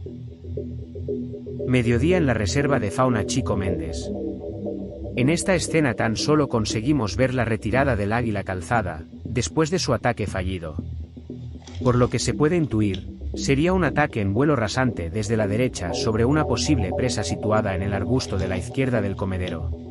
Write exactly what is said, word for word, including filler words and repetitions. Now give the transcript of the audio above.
Mediodía en la reserva de fauna Chico Méndez. En esta escena tan solo conseguimos ver la retirada del águila calzada, después de su ataque fallido. Por lo que se puede intuir, sería un ataque en vuelo rasante desde la derecha sobre una posible presa situada en el arbusto de la izquierda del comedero.